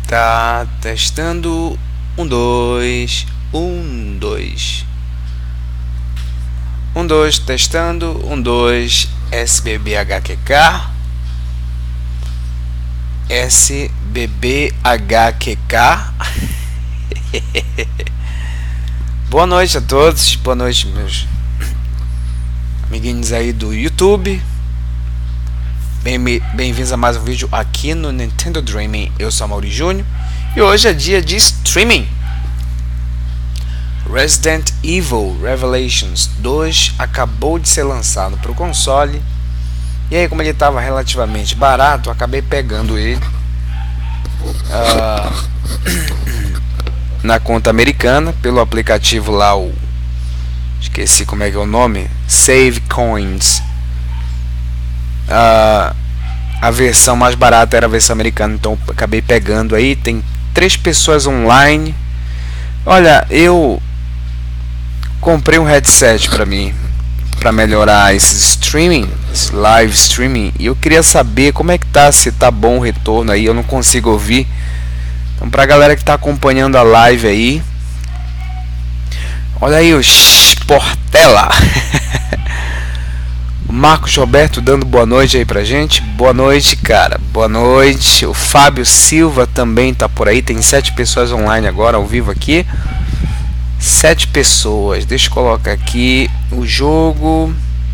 Tá testando. Um, dois. Um, dois. Um, dois, testando. Um, dois. SBBHQK. SBBHQK. Boa noite a todos. Boa noite, meus amiguinhos aí do YouTube. Bem-vindos a mais um vídeo aqui no Nintendo Dreaming. Eu sou a Mauri Júnior e hoje é dia de streaming. Resident Evil Revelations 2 acabou de ser lançado para o console. E aí, como ele estava relativamente barato, eu acabei pegando ele na conta americana pelo aplicativo lá, esqueci como é que é o nome, Save Coins. A versão mais barata era a versão americana, então acabei pegando aí. Tem 3 pessoas online. Olha, eu comprei um headset para mim, para melhorar esse streaming, esse live streaming, e eu queria saber como é que tá, se tá bom o retorno aí. Eu não consigo ouvir. Então, pra galera que tá acompanhando a live aí, olha aí o Portela. O Marcos Roberto dando boa noite aí pra gente. Boa noite, cara. Boa noite. O Fábio Silva também tá por aí. Tem 7 pessoas online agora, ao vivo aqui. 7 pessoas. Deixa eu colocar aqui o jogo.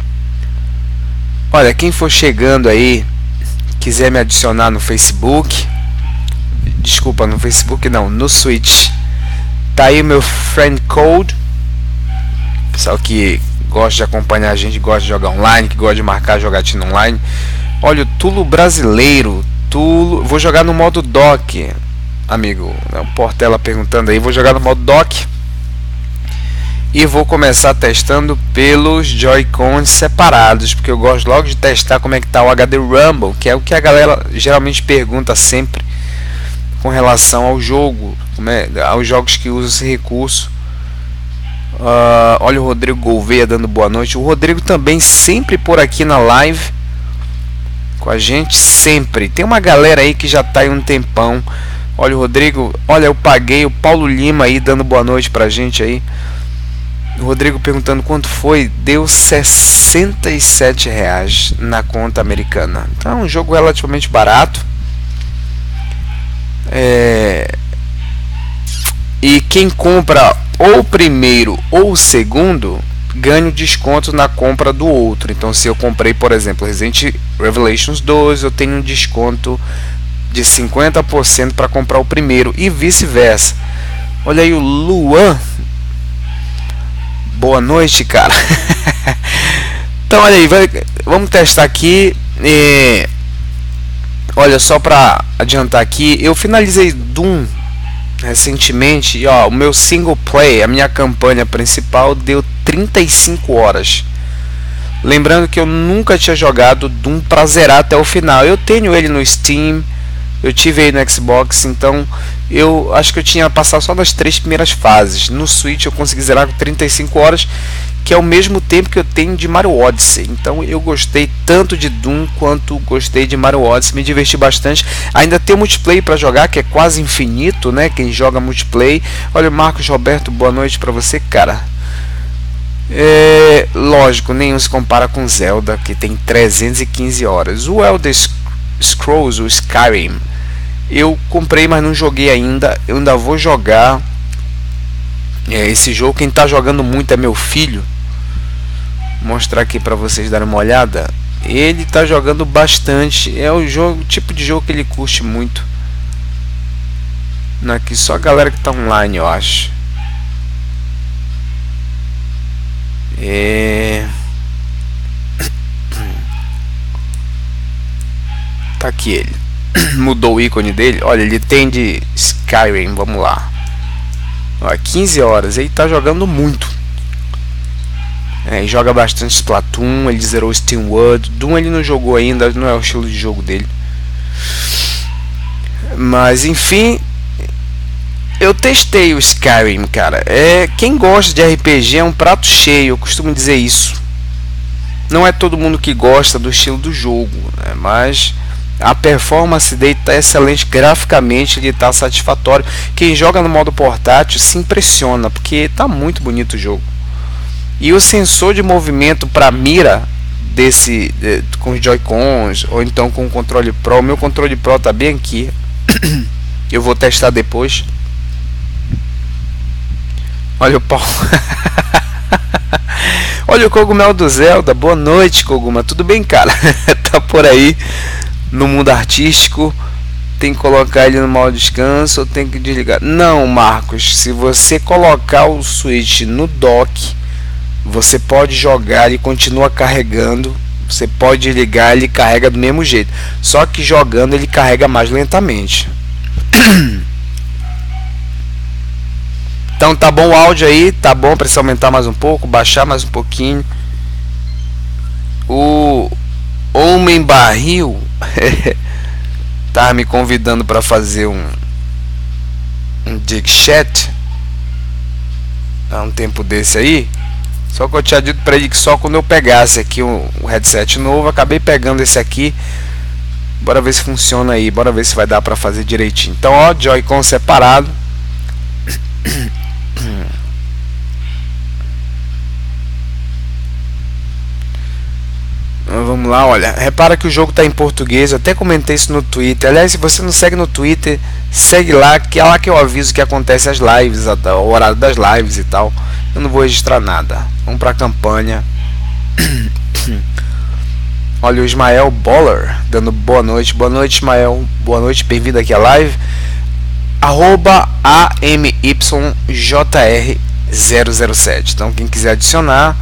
Olha, quem for chegando aí, quiser me adicionar no Facebook. Desculpa, no Facebook não, no Switch. Tá aí o meu friend code. Pessoal que gosta de acompanhar a gente, gosta de jogar online, que gosta de marcar jogatina online. Olha, o Tulo brasileiro. Tulo, vou jogar no modo dock, amigo. O Portela perguntando aí, vou jogar no modo dock. E vou começar testando pelos Joy-Cons separados, porque eu gosto logo de testar como é que tá o HD Rumble, que é o que a galera geralmente pergunta sempre com relação ao jogo, aos jogos que usam esse recurso. Olha o Rodrigo Gouveia dando boa noite. O Rodrigo também sempre por aqui na live com a gente, sempre. Tem uma galera aí que já está aí um tempão. Olha o Rodrigo, olha, eu paguei. O Paulo Lima aí dando boa noite pra gente aí. O Rodrigo perguntando quanto foi. Deu R$67 na conta americana. Então é um jogo relativamente barato. E quem compra ou o primeiro ou o segundo ganha desconto na compra do outro. Então, se eu comprei, por exemplo, Resident Revelations 2, eu tenho um desconto de 50% para comprar o primeiro e vice-versa. Olha aí o Luan. Boa noite, cara. Então, olha aí, vamos testar aqui. Olha, só para adiantar aqui, eu finalizei Doom recentemente e ó, o meu single play, a minha campanha principal deu 35 horas. Lembrando que eu nunca tinha jogado Doom pra zerar até o final. Eu tenho ele no Steam, eu tive ele no Xbox, então eu acho que eu tinha passado só das 3 primeiras fases. No Switch eu consegui zerar com 35 horas, que é o mesmo tempo que eu tenho de Mario Odyssey. Então eu gostei tanto de Doom quanto gostei de Mario Odyssey, me diverti bastante. Ainda tem o multiplayer para jogar, que é quase infinito, né? Quem joga multiplayer. Olha o Marcos Roberto, boa noite para você, cara. Lógico, nenhum se compara com Zelda, que tem 315 horas. O Elder Scrolls, o Skyrim, eu comprei, mas não joguei ainda. Eu ainda vou jogar esse jogo. Quem está jogando muito é meu filho. Vou mostrar aqui para vocês darem uma olhada. Ele está jogando bastante. É o tipo de jogo que ele curte muito. Aqui só a galera que está online, eu acho. Tá aqui ele. Mudou o ícone dele. Olha, ele tem de Skyrim. Vamos lá. Ó, 15 horas. Ele tá jogando muito. Ele joga bastante Splatoon. Ele zerou SteamWorld. Doom ele não jogou ainda. Não é o estilo de jogo dele. Mas enfim, eu testei o Skyrim, cara. Quem gosta de RPG é um prato cheio. Eu costumo dizer isso. Não é todo mundo que gosta do estilo do jogo, né? Mas A performance dele está excelente, graficamente ele está satisfatório. Quem joga no modo portátil se impressiona, porque está muito bonito o jogo. E o sensor de movimento para mira com os Joy-Cons ou então com o controle Pro, o meu controle Pro está bem aqui. Eu vou testar depois. Olha o pau. Olha o cogumelo do Zelda. Boa noite, Koguma. Tudo bem, cara? Tá por aí no mundo artístico. Tem que colocar ele no modo descanso ou tem que desligar? Não, Marcos. Se você colocar o Switch no dock, você pode jogar e continua carregando. Você pode desligar, ele carrega do mesmo jeito. Só que jogando ele carrega mais lentamente. Então tá bom o áudio aí, tá bom, precisa aumentar mais um pouco, baixar mais um pouquinho. O Homem Barril tá me convidando para fazer um dig chat há um tempo desse aí. Só que eu tinha dito para ele que só quando eu pegasse aqui o headset novo, acabei pegando esse aqui. Bora ver se funciona aí, bora ver se vai dar para fazer direitinho. Então, ó, Joy-Con separado. Vamos lá, olha, repara que o jogo está em português. Eu até comentei isso no Twitter. Aliás, se você não segue no Twitter, segue lá, que é lá que eu aviso que acontece as lives, o horário das lives e tal. Eu não vou registrar nada. Vamos para a campanha. Olha o Ismael Boller dando boa noite. Boa noite, Ismael. Boa noite, bem-vindo aqui à live. @AMYJR007. Então quem quiser adicionar,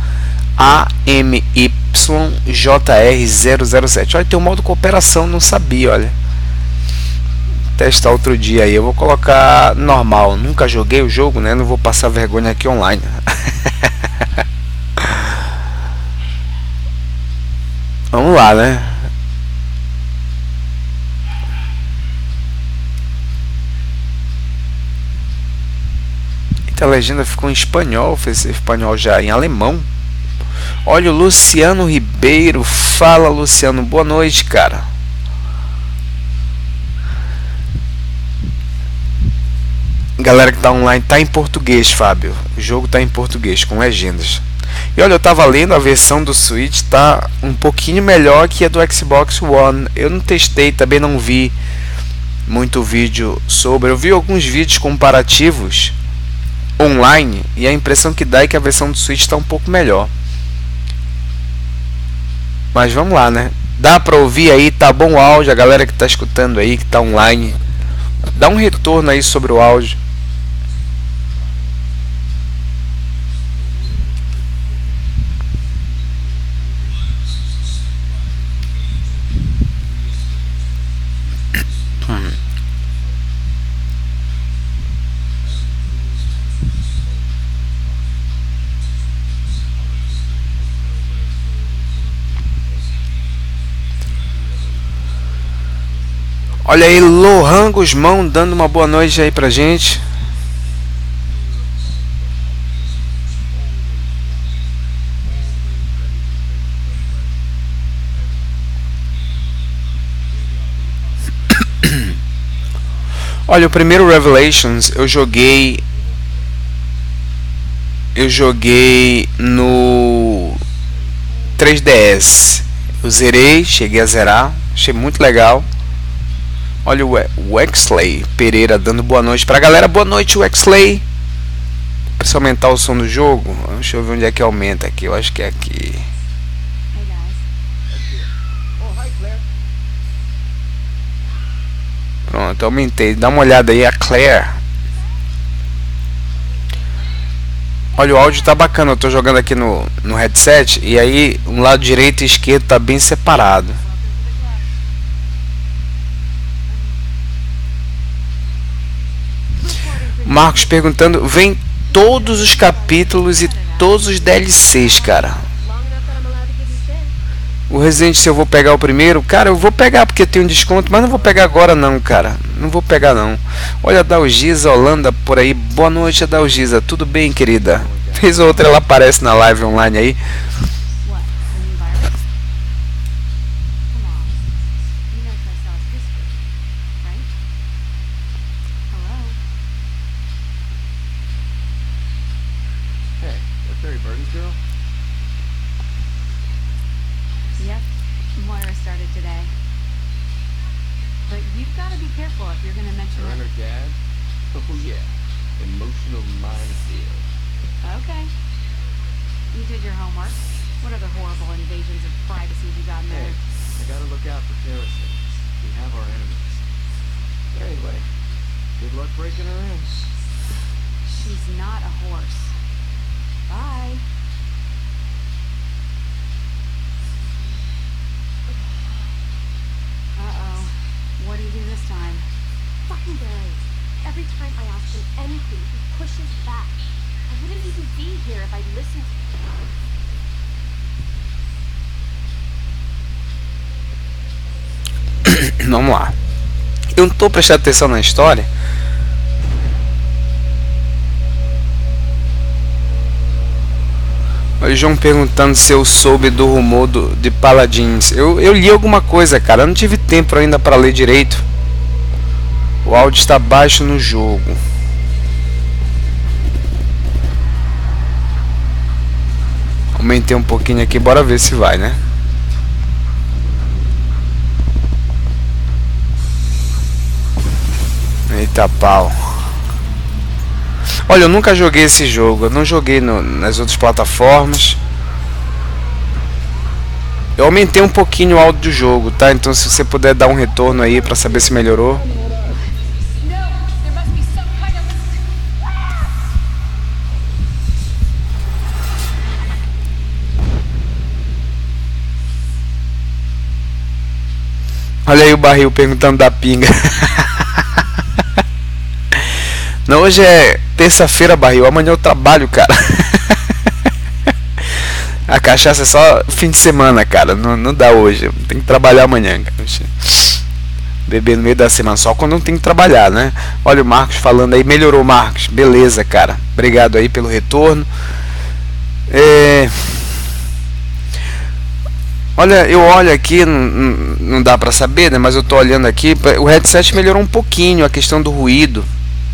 AMYJR007. Olha, tem um modo cooperação, não sabia, olha. Testar outro dia aí. Eu vou colocar normal. Nunca joguei o jogo, né? Não vou passar vergonha aqui online. Vamos lá, né? A legenda ficou em espanhol, fez espanhol já em alemão. Olha o Luciano Ribeiro. Fala, Luciano, boa noite, cara. Galera que tá online, tá em português, Fábio. O jogo tá em português, com legendas. E olha, eu tava lendo, a versão do Switch tá um pouquinho melhor que a do Xbox One. Eu não testei, também não vi muito vídeo sobre. Eu vi alguns vídeos comparativos online e a impressão que dá é que a versão do Switch está um pouco melhor. Mas vamos lá, né? Dá pra ouvir aí, tá bom o áudio, a galera que tá escutando aí, que tá online, dá um retorno aí sobre o áudio. Olha aí, Lohan Guzmão dando uma boa noite aí pra gente. Olha, o primeiro Revelations eu joguei no 3DS. Eu zerei, cheguei a zerar, achei muito legal. Olha o Wexley Pereira dando boa noite pra galera. Boa noite, Wexley. Precisa aumentar o som do jogo. Deixa eu ver onde é que aumenta aqui. Eu acho que é aqui. Pronto, aumentei. Dá uma olhada aí, a Claire. Olha, o áudio tá bacana. Eu tô jogando aqui no headset. E aí, um lado direito e esquerdo tá bem separado. Marcos perguntando, vem todos os capítulos e todos os DLCs, cara. O Resident, se eu vou pegar o primeiro, cara, eu vou pegar porque tem um desconto, mas não vou pegar agora não, cara. Não vou pegar não. Olha a Dalgisa Holanda por aí. Boa noite, Dalgisa. Tudo bem, querida? Fez outra, ela aparece na live online aí. You've got to be careful if you're going to mention Her and her dad? Oh yeah, emotional minefield. Okay. You did your homework. What other horrible invasions of privacy have you got in Hey, there? I gotta look out for terrorists. We have our enemies. Anyway, good luck breaking her in. She's not a horse. Bye. Uh-oh. What do you do this time? Fucking Barry. Every time I ask him anything, he pushes back. I wouldn't even be here if I'd listened to him. Vamos lá. Eu não tô prestando atenção na história. O João perguntando se eu soube do rumor de Paladins. Eu li alguma coisa, cara. Eu não tive tempo ainda para ler direito. O áudio está baixo no jogo. Aumentei um pouquinho aqui, bora ver se vai, né? Eita pau. Olha, eu nunca joguei esse jogo. Eu não joguei nas outras plataformas. Eu aumentei um pouquinho o áudio do jogo, tá? Então se você puder dar um retorno aí pra saber se melhorou. Olha aí o barril perguntando da pinga. Não, hoje é terça-feira, barril. Amanhã eu trabalho, cara. A cachaça é só fim de semana, cara. Não dá hoje. Tem que trabalhar amanhã, cara. Beber no meio da semana, só quando não tem que trabalhar, né? Olha o Marcos falando aí. Melhorou, Marcos. Beleza, cara. Obrigado aí pelo retorno. Olha, eu olho aqui, não dá pra saber, né? Mas eu tô olhando aqui. O headset melhorou um pouquinho a questão do ruído.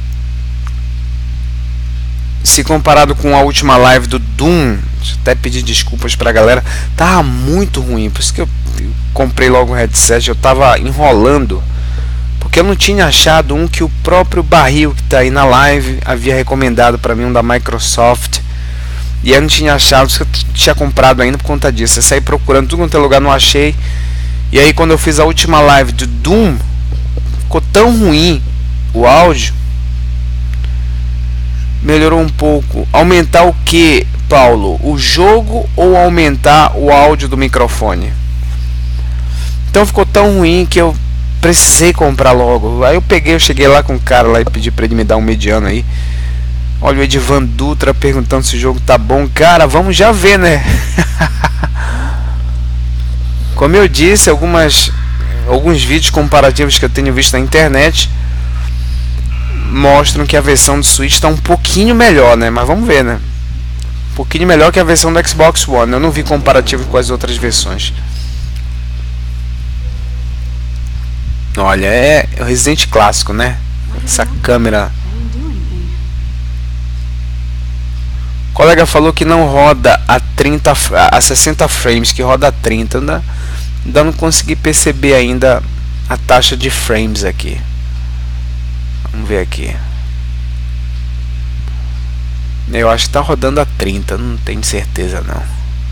Se comparado com a última live do Doom, até pedir desculpas pra galera, tava muito ruim, por isso que eu comprei logo o headset. Eu tava enrolando, porque eu não tinha achado um que o próprio barril que tá aí na live havia recomendado pra mim, um da Microsoft, e eu não tinha achado, eu tinha comprado ainda por conta disso. Eu saí procurando tudo quanto é lugar, não achei, e aí quando eu fiz a última live do Doom, ficou tão ruim o áudio. Melhorou um pouco. Aumentar o que, Paulo? O jogo ou aumentar o áudio do microfone? Então ficou tão ruim que eu precisei comprar logo. Aí eu cheguei lá com o cara lá e pedi pra ele me dar um mediano aí. Olha o Edivan Dutra perguntando se o jogo tá bom. Cara, vamos já ver, né? Como eu disse, alguns vídeos comparativos que eu tenho visto na internet mostram que a versão do Switch está um pouquinho melhor, né? Mas vamos ver, né? Um pouquinho melhor que a versão do Xbox One. Eu não vi comparativo com as outras versões. Olha, é o Resident clássico, né? Essa câmera. O colega falou que não roda a 60 frames, que roda a 30. Ainda não consegui perceber ainda a taxa de frames aqui. Vamos ver aqui. Eu acho que tá rodando a 30, não tenho certeza não.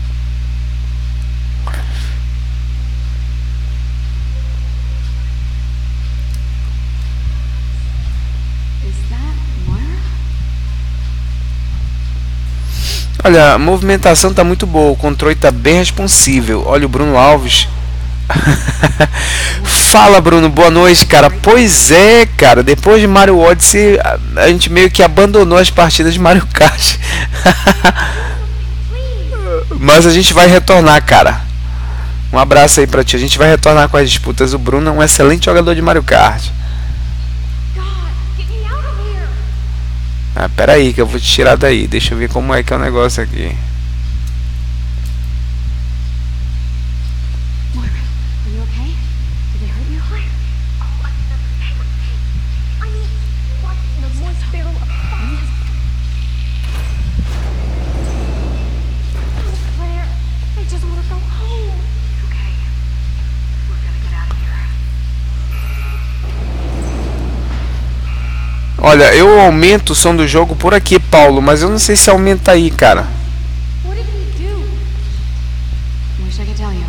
Olha, a movimentação tá muito boa, o controle tá bem responsível. Olha o Bruno Alves. Fala, Bruno, boa noite, cara. Pois é, cara, depois de Mario Odyssey a gente meio que abandonou as partidas de Mario Kart. Mas a gente vai retornar, cara. Um abraço aí pra ti. A gente vai retornar com as disputas. O Bruno é um excelente jogador de Mario Kart. Ah, pera aí que eu vou te tirar daí. Deixa eu ver como é que é o negócio aqui. Olha, eu aumento o som do jogo por aqui, Paulo, mas eu não sei se aumenta aí, cara. What did he do? Wish I could tell you.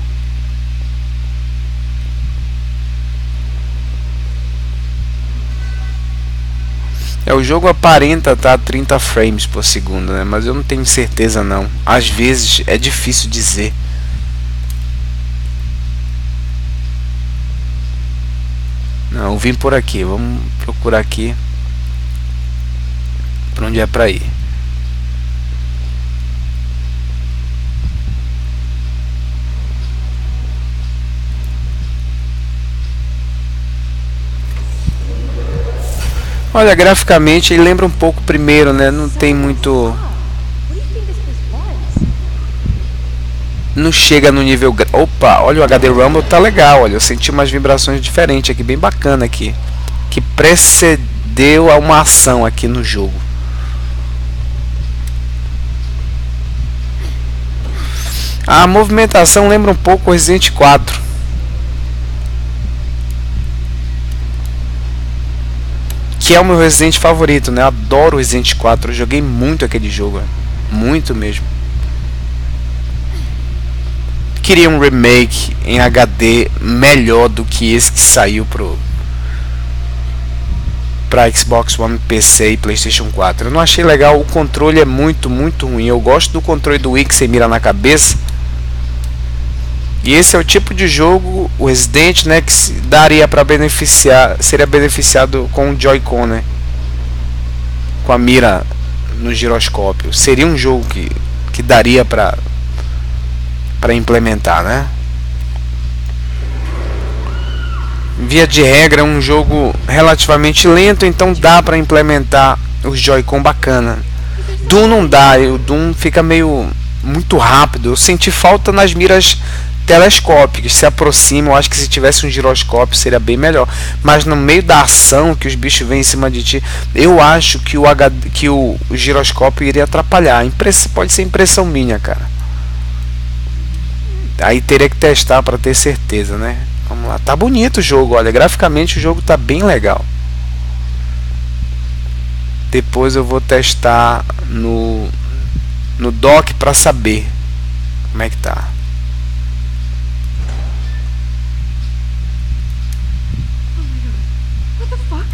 O jogo aparenta estar a 30 frames por segundo, né? Mas eu não tenho certeza não. Às vezes é difícil dizer. Não, eu vim por aqui. Vamos procurar aqui. Pra onde é pra ir? Olha, graficamente ele lembra um pouco o primeiro, né? Não tem muito... What do you think this was? Não chega no nível... Opa, olha o HD Rumble, tá legal, olha. Eu senti umas vibrações diferentes aqui, bem bacana aqui. Que precedeu a uma ação aqui no jogo. A movimentação lembra um pouco o Resident 4. Que é o meu Resident favorito, né? Eu adoro o Resident 4. Eu joguei muito aquele jogo, muito mesmo. Queria um remake em HD melhor do que esse que saiu pra Xbox One, PC e PlayStation 4. Eu não achei legal, o controle é muito ruim. Eu gosto do controle do Wii que você mira na cabeça. E esse é o tipo de jogo, o Resident, né, que daria para beneficiar, seria beneficiado com o Joy-Con, né? Com a mira no giroscópio. Seria um jogo que daria para implementar, né? Via de regra é um jogo relativamente lento, então dá para implementar os Joy-Con bacana. Doom não dá, o Doom fica muito rápido. Eu senti falta nas miras telescópicas, se aproximam. Eu acho que se tivesse um giroscópio seria bem melhor, mas no meio da ação que os bichos vêm em cima de ti, eu acho que o giroscópio iria atrapalhar. Pode ser impressão minha, cara. Aí teria que testar para ter certeza, né? Vamos lá, tá bonito o jogo, olha, graficamente o jogo tá bem legal. Depois eu vou testar no dock para saber como é que tá. What the fuck?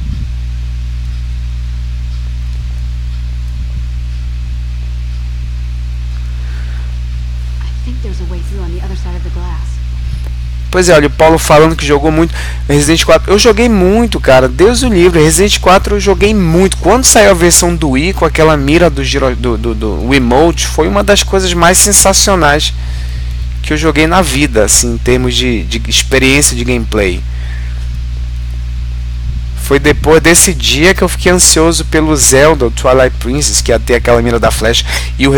I think there's a way through on the other side of the glass. Pois é, olha, o Paulo falando que jogou muito Resident 4. Eu joguei muito, cara, Deus o livre. Resident 4 eu joguei muito. Quando saiu a versão do Wii com aquela mira do Wiimote, foi uma das coisas mais sensacionais que eu joguei na vida, assim, em termos de experiência de gameplay. Foi depois desse dia que eu fiquei ansioso pelo Zelda, o Twilight Princess, que ia ter aquela mira da flecha, e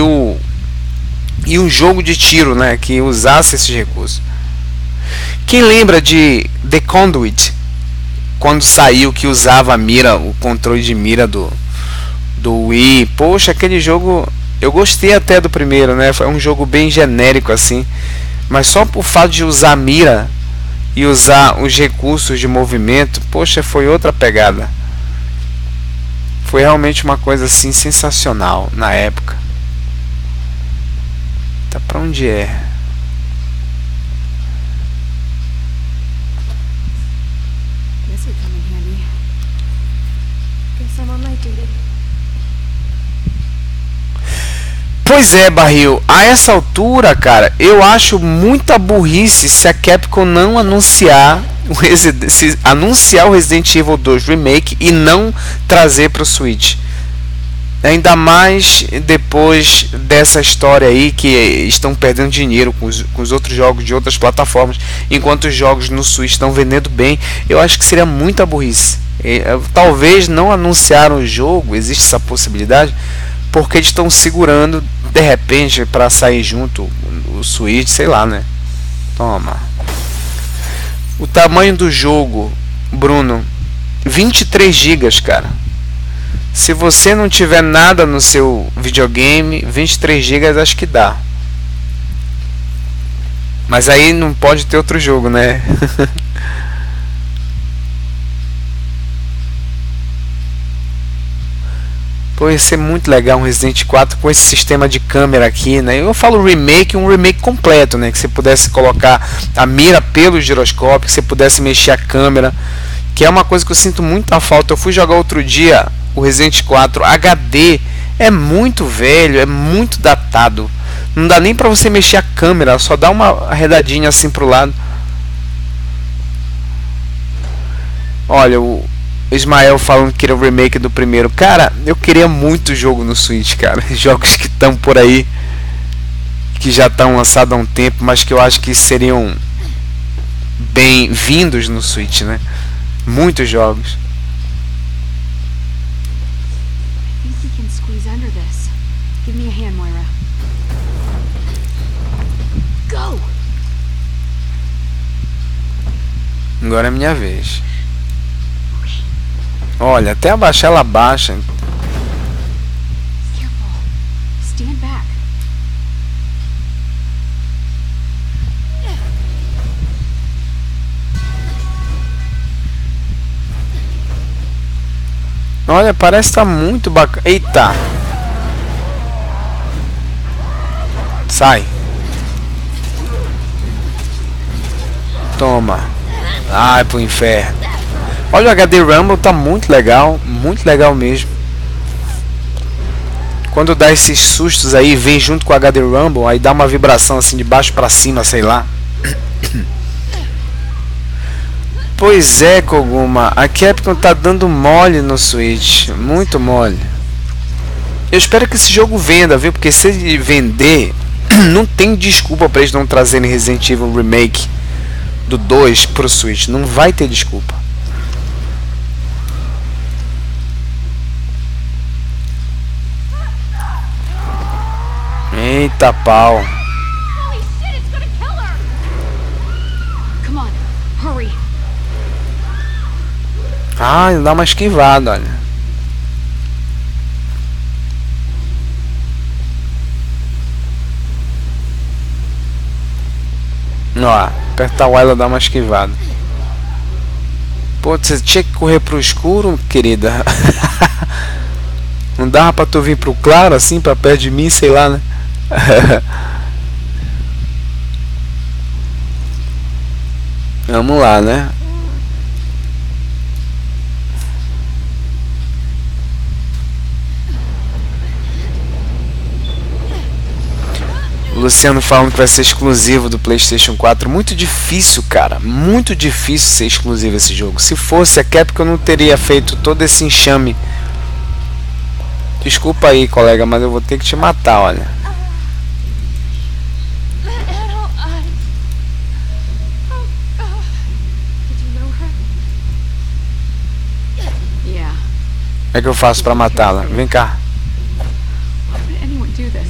um jogo de tiro, né, que usasse esses recursos. Quem lembra de The Conduit, quando saiu, que usava a mira, o controle de mira do Wii? Poxa, aquele jogo eu gostei até do primeiro, né? Foi um jogo bem genérico assim, mas só por fato de usar a mira e usar os recursos de movimento, poxa, foi outra pegada. Foi realmente uma coisa assim sensacional na época. Tá, pra onde é? This would come in handy. Guess I'm on my duty. Pois é, Barril, a essa altura, cara, eu acho muita burrice se a Capcom não anunciar o Resident Evil 2 Remake e não trazer para o Switch. Ainda mais depois dessa história aí que estão perdendo dinheiro com os outros jogos de outras plataformas, enquanto os jogos no Switch estão vendendo bem. Eu acho que seria muita burrice. Talvez não anunciaram o jogo, existe essa possibilidade, porque eles estão segurando de repente para sair junto o Switch, sei lá, né? Toma. O tamanho do jogo, Bruno, 23 GB, cara. Se você não tiver nada no seu videogame, 23 GB acho que dá. Mas aí não pode ter outro jogo, né? Pô, ia ser muito legal um Resident 4 com esse sistema de câmera aqui, né? Eu falo remake, um remake completo, né? Que você pudesse colocar a mira pelo giroscópio, que você pudesse mexer a câmera, que é uma coisa que eu sinto muita falta. Eu fui jogar outro dia o Resident 4 HD, é muito velho, é muito datado. Não dá nem pra você mexer a câmera, só dá uma arredadinha assim pro lado. Olha, o Ismael falando que queria o remake do primeiro. Cara, eu queria muito jogo no Switch, cara. Jogos que estão por aí, que já estão lançados há um tempo, mas que eu acho que seriam bem-vindos no Switch, né? Muitos jogos. I think we can squeeze under this. Give me a hand, Moira. Go! Agora é minha vez. Olha, até abaixar ela baixa. Careful. Stand back. Olha, parece que tá muito bacana. Eita! Sai. Toma. Ai, pro inferno. Olha, o HD Rumble tá muito legal mesmo. Quando dá esses sustos aí, vem junto com o HD Rumble, aí dá uma vibração assim de baixo pra cima, sei lá. Pois é, Koguma, a Capcom tá dando mole no Switch, muito mole. Eu espero que esse jogo venda, viu? Porque se ele vender, não tem desculpa pra eles não trazerem Resident Evil Remake do 2 pro Switch, não vai ter desculpa. Eita pau. Holy shit, it's gonna kill her! Come on, hurry. Ah, ele dá uma esquivada, olha. Ó, apertar o ela dá uma esquivada. Pô, você tinha que correr pro escuro, querida. Não dava pra tu vir pro claro assim, pra perto de mim, sei lá, né? Vamos lá, né? O Luciano falando que vai ser exclusivo do PlayStation 4. Muito difícil, cara. Muito difícil ser exclusivo esse jogo. Se fosse a Capcom, não teria feito todo esse enxame. Desculpa aí, colega, mas eu vou ter que te matar, olha. Yeah. Como é que eu faço pra matá-la? Vem cá. Why would anyone do this?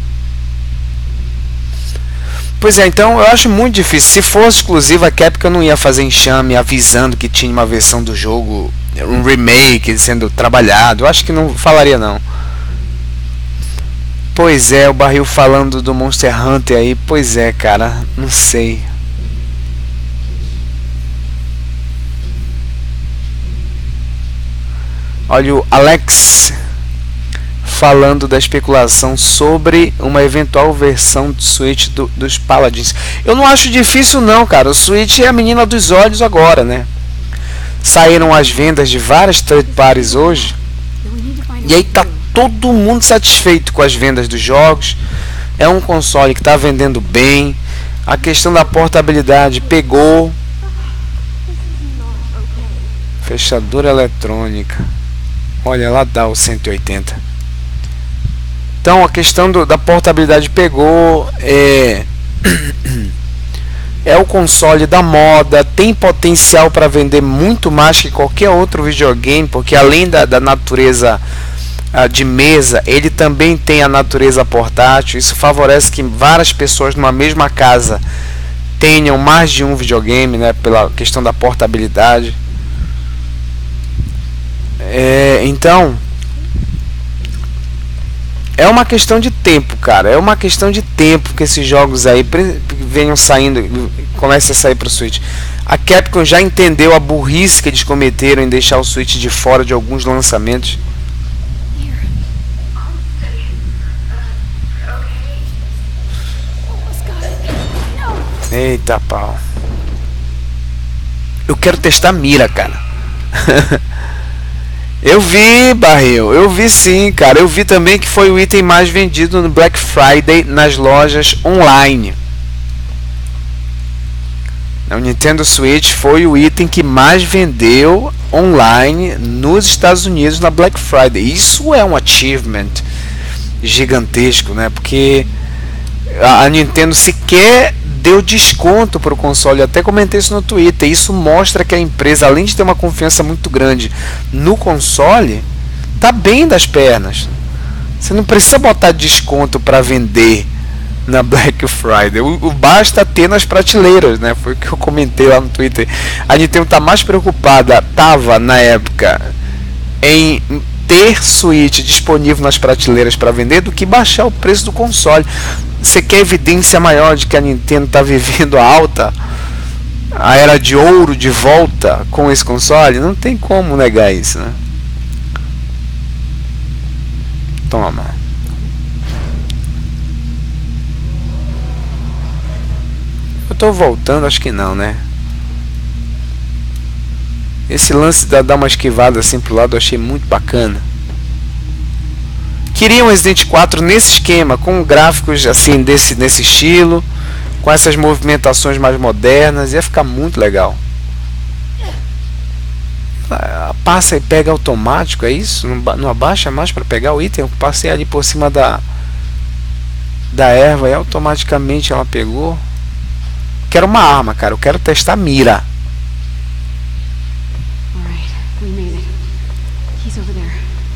Pois é, então eu acho muito difícil. Se fosse exclusivo, a Capcom não ia fazer enxame avisando que tinha uma versão do jogo, um remake sendo trabalhado. Eu acho que não falaria não. Pois é, o Barril falando do Monster Hunter aí. Pois é, cara, não sei. Olha o Alex falando da especulação sobre uma eventual versão do Switch dos Paladins. Eu não acho difícil não, cara. O Switch é a menina dos olhos agora, né? Saíram as vendas de várias third parties hoje. E aí tá todo mundo satisfeito com as vendas dos jogos. É um console que tá vendendo bem. A questão da portabilidade pegou. Fechadura eletrônica. Olha, lá dá o 180. Então a questão da portabilidade pegou. É o console da moda. Tem potencial para vender muito mais que qualquer outro videogame. Porque além da natureza de mesa, ele também tem a natureza portátil. Isso favorece que várias pessoas numa mesma casa tenham mais de um videogame, né, pela questão da portabilidade. Então é uma questão de tempo, cara. É uma questão de tempo que esses jogos aí venham saindo, comecem a sair pro Switch. A Capcom já entendeu a burrice que eles cometeram em deixar o Switch de fora de alguns lançamentos. Here. Eita pau. Eu quero testar a mira, cara. Eu vi, Barril, eu vi sim, cara. Eu vi também que foi o item mais vendido no Black Friday nas lojas online. O Nintendo Switch foi o item que mais vendeu online nos Estados Unidos na Black Friday. Isso é um achievement gigantesco, né? Porque a Nintendo sequer deu desconto para o console. Eu até comentei isso no Twitter. Isso mostra que a empresa, além de ter uma confiança muito grande no console, tá bem das pernas. Você não precisa botar desconto para vender na Black Friday. O basta ter nas prateleiras, né? Foi o que eu comentei lá no Twitter. A Nintendo tá mais preocupada, tava na época, em ter Switch disponível nas prateleiras para vender do que baixar o preço do console. Você quer evidência maior de que a Nintendo está vivendo a era de ouro de volta com esse console? Não tem como negar isso, né? Toma. Eu tô voltando, acho que não, né? Esse lance de dar uma esquivada assim pro lado eu achei muito bacana. Queria um Resident 4 nesse esquema, com gráficos assim nesse estilo, com essas movimentações mais modernas, ia ficar muito legal. Passa e pega automático, é isso? Não abaixa mais para pegar o item? Eu passei ali por cima da erva e automaticamente ela pegou. Quero uma arma, cara, eu quero testar a mira. Alright, we made it. He's over there.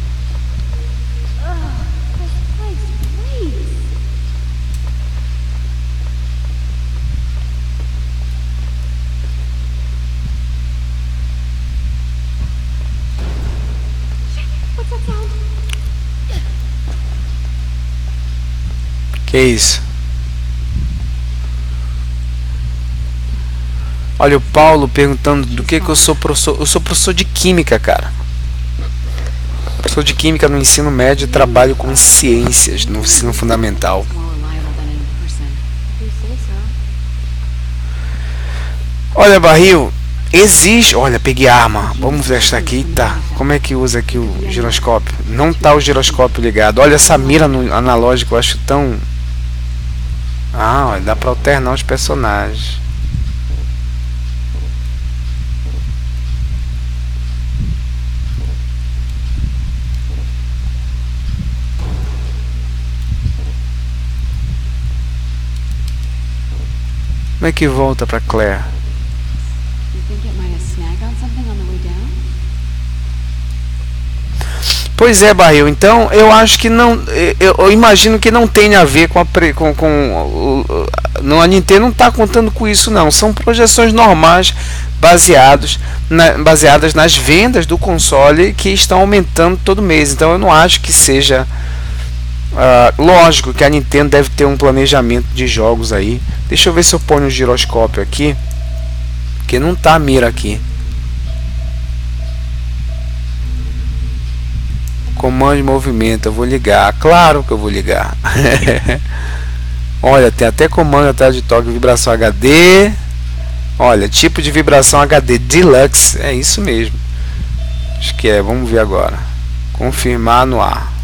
Que isso? Olha o Paulo perguntando do que eu sou professor. Eu sou professor de química, cara. Professor de química no ensino médio e trabalho com ciências no ensino fundamental. Olha, Barril, existe... Olha, peguei a arma. Vamos testar aqui, tá. Como é que usa aqui o giroscópio? Não tá o giroscópio ligado. Olha essa mira no analógico, eu acho tão... Ah, olha, dá pra alternar os personagens. Como é que volta pra Claire? Pois é, Barril. Então eu acho que não. Eu imagino que não tenha a ver com a Nintendo não está contando com isso, não. São projeções normais baseadas nas vendas do console que estão aumentando todo mês. Então eu não acho que seja. Lógico que a Nintendo deve ter um planejamento de jogos aí. Deixa eu ver se eu ponho o giroscópio aqui, porque não tá a mira aqui. Comando de movimento, eu vou ligar. Claro que eu vou ligar. Olha, tem até comando atrás de toque, vibração HD. Olha, tipo de vibração HD Deluxe. É isso mesmo. Acho que é, vamos ver agora. Confirmar no ar.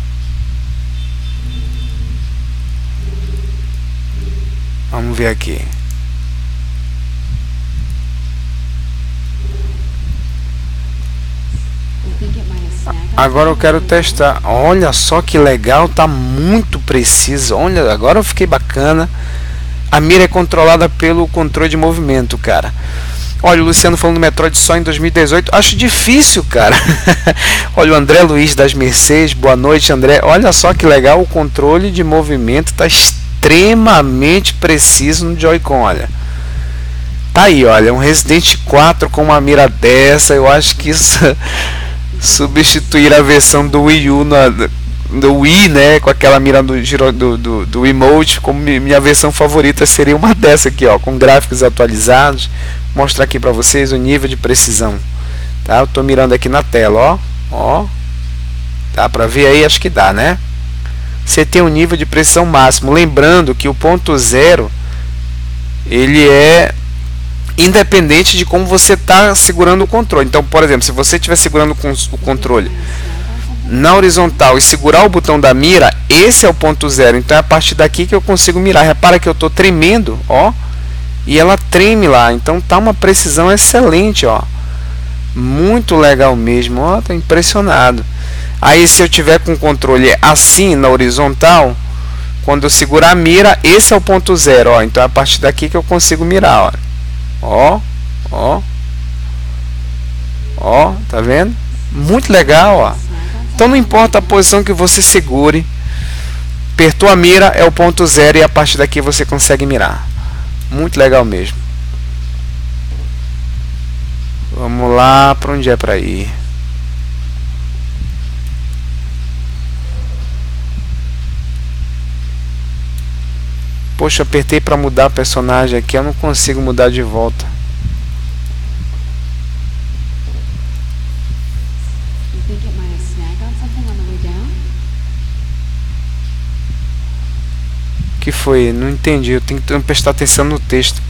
Vamos ver aqui. Agora eu quero testar. Olha só que legal, tá muito preciso. Olha, agora eu fiquei bacana. A mira é controlada pelo controle de movimento, cara. Olha, o Luciano falando do Metroid só em 2018. Acho difícil, cara. Olha, o André Luiz das Mercedes. Boa noite, André. Olha só que legal, o controle de movimento tá extremamente preciso no Joy-Con, olha. Tá aí, olha, um Resident 4 com uma mira dessa. Eu acho que isso substituir a versão do Wii U do Wii, né, com aquela mira do emote, como minha versão favorita seria uma dessa aqui, ó, com gráficos atualizados. Vou mostrar aqui para vocês o nível de precisão, tá? Eu tô mirando aqui na tela, ó, dá para ver aí, acho que dá, né? Você tem um nível de precisão máximo, lembrando que o ponto zero ele é independente de como você está segurando o controle. Então, por exemplo, se você estiver segurando o controle na horizontal e segurar o botão da mira, esse é o ponto zero. Então é a partir daqui que eu consigo mirar. Repara que eu estou tremendo, ó, e ela treme lá. Então tá uma precisão excelente, ó, muito legal mesmo, ó, tô impressionado. Aí se eu tiver com o controle assim na horizontal, quando eu segurar a mira, esse é o ponto zero, ó. Então é a partir daqui que eu consigo mirar, ó, ó, ó, tá vendo? Muito legal, ó. Então não importa a posição que você segure, apertou a mira, é o ponto zero e a partir daqui você consegue mirar. Muito legal mesmo. Vamos lá, para onde é para ir? Poxa, apertei para mudar a personagem aqui, eu não consigo mudar de volta. O que foi? Não entendi, eu tenho que prestar atenção no texto.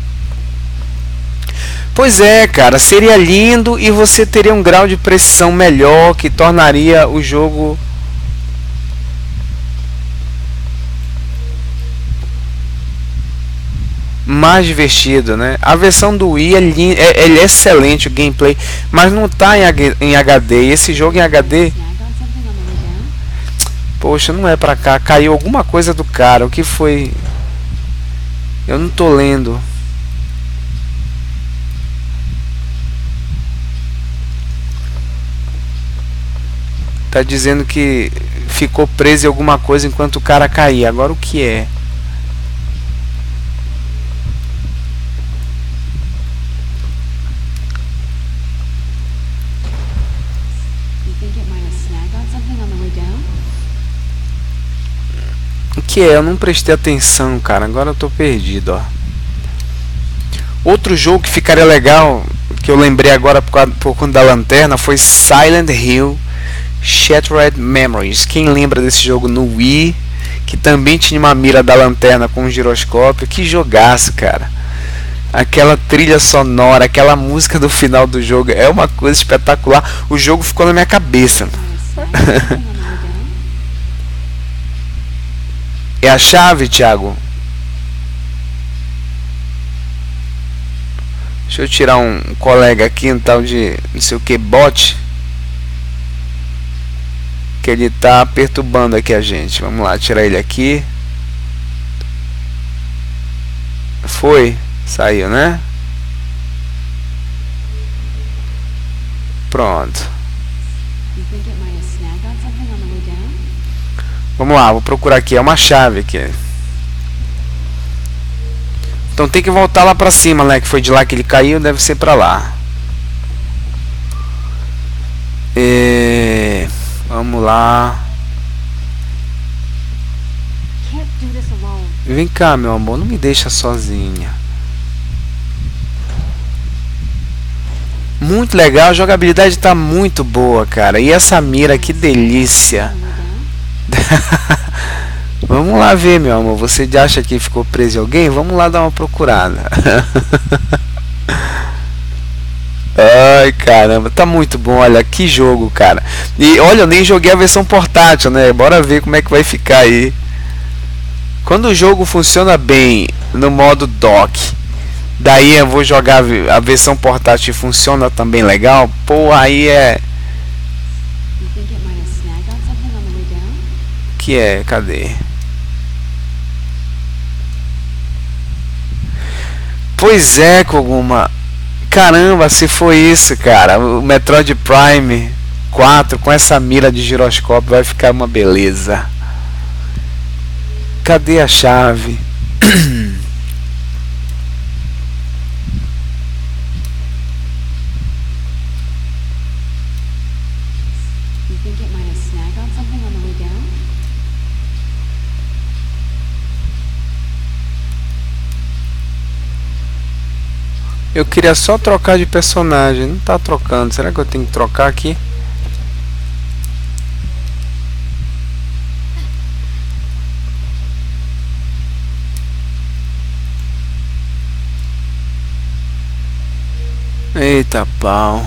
Pois é, cara, seria lindo e você teria um grau de precisão melhor que tornaria o jogo mais divertido, né? A versão do Wii é excelente o gameplay, mas não está em HD. E esse jogo em HD, poxa, não é pra cá. Caiu alguma coisa do cara. O que foi? Eu não tô lendo. Tá dizendo que ficou preso em alguma coisa enquanto o cara caía. Agora o que é? O que é? Eu não prestei atenção, cara. Agora eu tô perdido, ó. Outro jogo que ficaria legal, que eu lembrei agora por conta da lanterna, foi Silent Hill Shattered Memories. Quem lembra desse jogo no Wii, que também tinha uma mira da lanterna com um giroscópio? Que jogaço, cara. Aquela trilha sonora, aquela música do final do jogo é uma coisa espetacular. O jogo ficou na minha cabeça. É a chave, Thiago? Deixa eu tirar um colega aqui, um tal de não sei o que, bot, que ele tá perturbando aqui a gente. Vamos lá, tirar ele aqui. Foi, saiu, né? Pronto. Vamos lá, vou procurar aqui, é uma chave aqui. Então tem que voltar lá pra cima, né? Que foi de lá que ele caiu, deve ser pra lá. Vamos lá. Vem cá, meu amor, não me deixa sozinha. Muito legal, a jogabilidade tá muito boa, cara. E essa mira, que delícia. Vamos lá ver, meu amor. Você acha que ficou preso em alguém? Vamos lá dar uma procurada. Ai, caramba, tá muito bom. Olha, que jogo, cara. E olha, eu nem joguei a versão portátil, né? Bora ver como é que vai ficar aí. Quando o jogo funciona bem no modo dock, daí eu vou jogar a versão portátil e funciona também legal. Pô, aí é... Que é? Cadê? Pois é, Koguma. Caramba, se foi isso, cara. O Metroid Prime 4 com essa mira de giroscópio vai ficar uma beleza. Cadê a chave? Eu queria só trocar de personagem. Não tá trocando. Será que eu tenho que trocar aqui? Eita pau.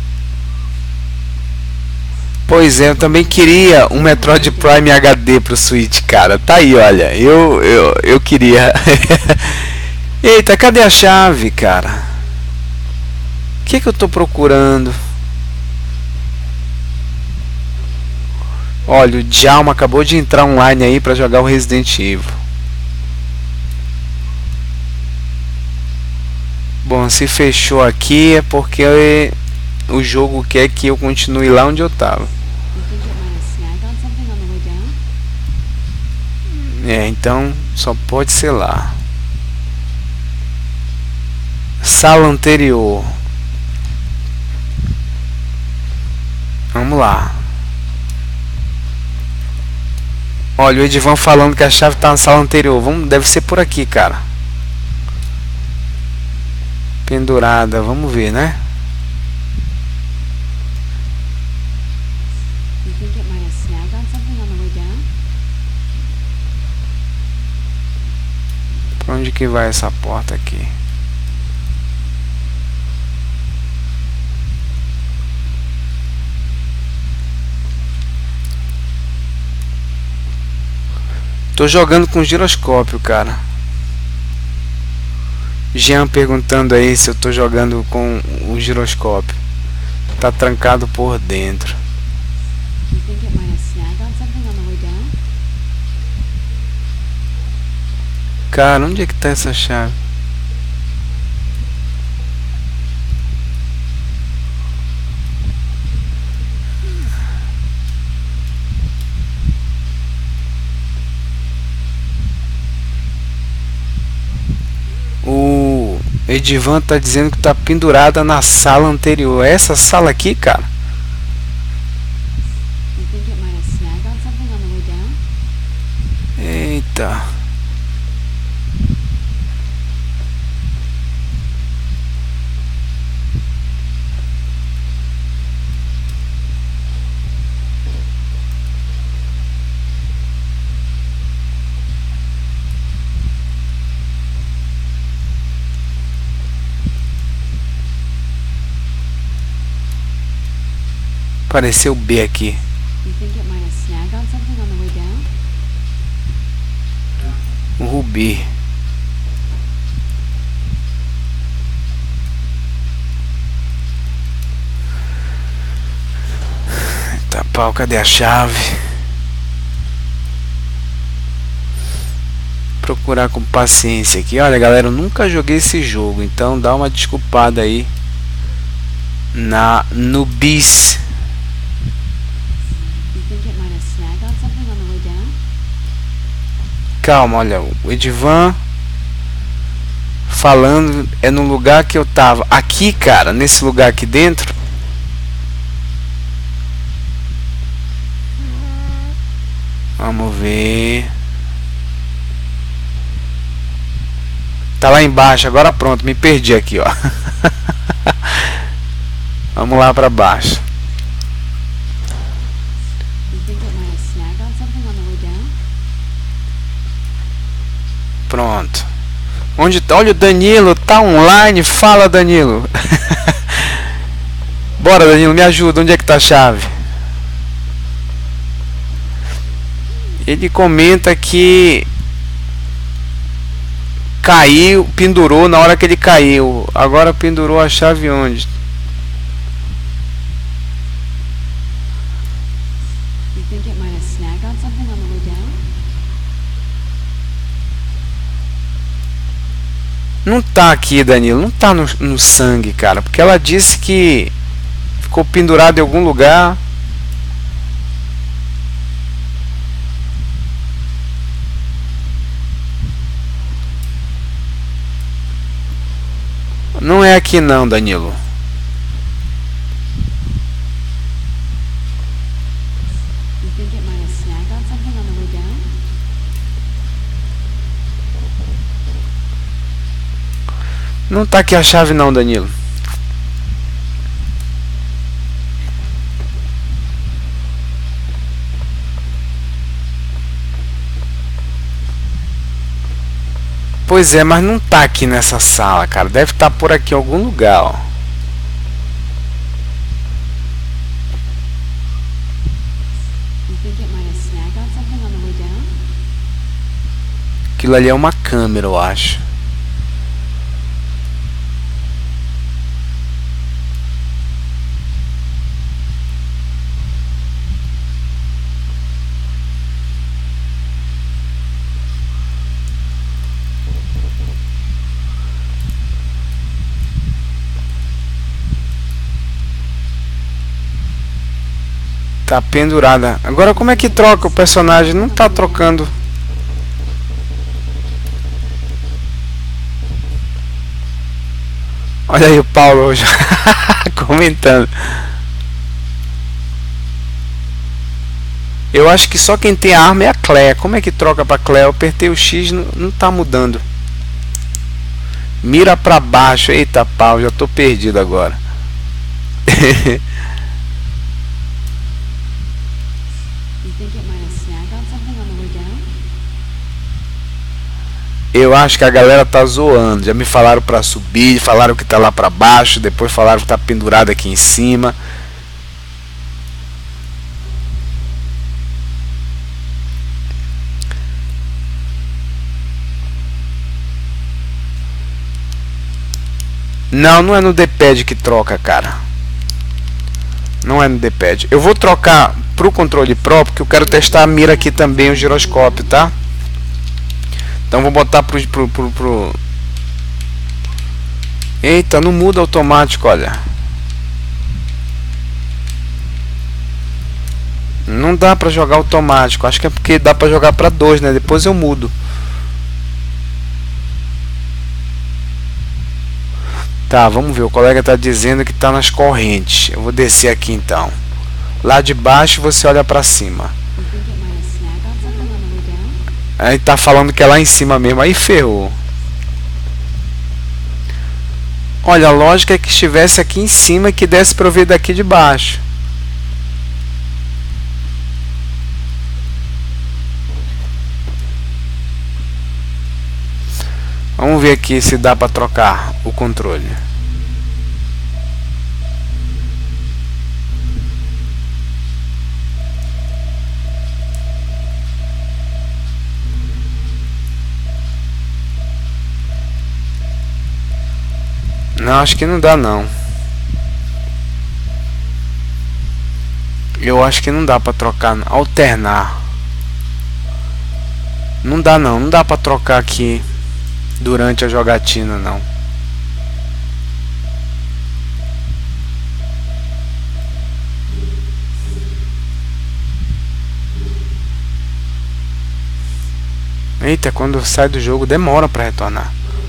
Pois é, eu também queria um Metroid Prime HD pro Switch, cara. Tá aí, olha. Eu queria. Eita, cadê a chave, cara? O que eu tô procurando? Olha, o Djalma acabou de entrar online aí pra jogar o Resident Evil. Bom, se fechou aqui é porque o jogo quer que eu continue lá onde eu tava. É, então só pode ser lá. Sala anterior. Vamos lá. Olha, o Edivan falando que a chave tá na sala anterior. Deve ser por aqui, cara. Pendurada, vamos ver, né? Pra onde que vai essa porta aqui? Tô jogando com giroscópio, cara. Jean perguntando aí se eu tô jogando com o giroscópio. Tá trancado por dentro. Cara, onde é que tá essa chave? O Edivan tá dizendo que tá pendurada na sala anterior. É essa sala aqui, cara? Eita. Apareceu B aqui. O Rubi. Tá pau, cadê a chave? Procurar com paciência aqui. Olha, galera, eu nunca joguei esse jogo, então dá uma desculpada aí no bis. Calma, olha, o Edivan falando é no lugar que eu tava. Aqui, cara, nesse lugar aqui dentro. Vamos ver. Tá lá embaixo, agora pronto, me perdi aqui, ó. Vamos lá pra baixo. Pronto. Onde tá? Olha o Danilo, tá online. Fala, Danilo. Bora, Danilo, me ajuda. Onde é que tá a chave? Ele comenta que caiu, pendurou na hora que ele caiu. Agora pendurou a chave onde? Não tá aqui, Danilo. Não tá no sangue, cara. Porque ela disse que ficou pendurado em algum lugar. Não é aqui não, Danilo. Não tá aqui a chave não, Danilo. Pois é, mas não tá aqui nessa sala, cara. Deve estar por aqui em algum lugar, ó. Aquilo ali é uma câmera, eu acho. Tá pendurada. Agora como é que troca o personagem? Não tá trocando. Olha aí o Paulo já comentando. Eu acho que só quem tem a arma é a Claire. Como é que troca pra Claire? Eu apertei o X, não tá mudando. Mira pra baixo. Eita pau, já tô perdido agora. Eu acho que a galera tá zoando. Já me falaram pra subir, falaram que tá lá pra baixo, depois falaram que tá pendurado aqui em cima. Não, não é no D-pad que troca, cara. Não é no D-pad. Eu vou trocar pro controle Pro, porque eu quero testar a mira aqui também, o giroscópio, tá? Então vou botar pro... Eita, não muda automático, olha. Não dá pra jogar automático. Acho que é porque dá pra jogar pra 2, né? Depois eu mudo. Tá, vamos ver. O colega tá dizendo que tá nas correntes. Eu vou descer aqui então. Lá de baixo você olha pra cima. Aí tá falando que é lá em cima mesmo. Aí ferrou. Olha, a lógica é que estivesse aqui em cima e que desse pra eu ver daqui de baixo. Vamos ver aqui se dá pra trocar o controle. Não, acho que não dá não. Eu acho que não dá pra trocar, alternar. Não dá não, não dá pra trocar aqui durante a jogatina não. Eita, quando sai do jogo demora pra retornar.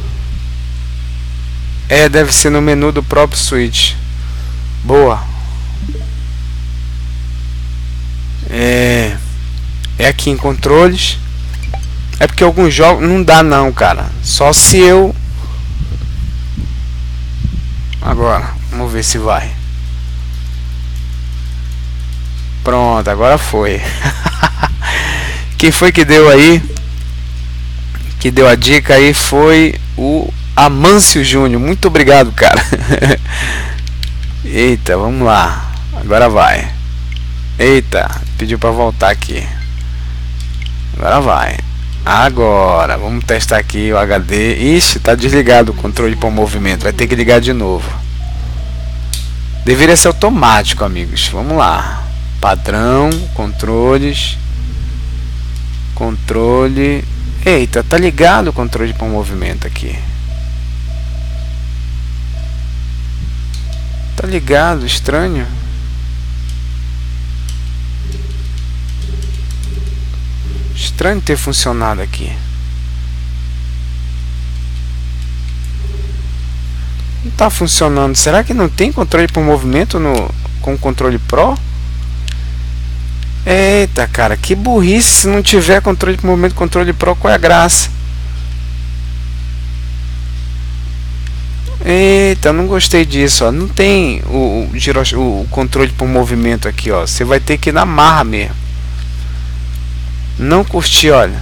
É, deve ser no menu do próprio Switch. Boa. É aqui em controles. É porque alguns jogos não dá não, cara. Só se eu... Agora, vamos ver se vai. Pronto, agora foi. Quem foi que deu aí? Que deu a dica aí foi o Amâncio Júnior. Muito obrigado, cara. Eita, vamos lá. Agora vai. Eita, pediu pra voltar aqui. Agora vai. Agora, vamos testar aqui o HD. Ixi, tá desligado o controle para o movimento. Vai ter que ligar de novo. Deveria ser automático, amigos. Vamos lá. Padrão, controles. Controle. Eita, tá ligado o controle para o movimento aqui. Tá ligado, estranho. Estranho ter funcionado aqui. Não tá funcionando. Será que não tem controle para o movimento com o controle Pro? Eita, cara, que burrice. Se não tiver controle para o movimento, controle Pro, qual é a graça? Eita, não gostei disso, ó. Não tem o controle para o movimento aqui, ó. Você vai ter que ir na marra mesmo. Não curti, olha.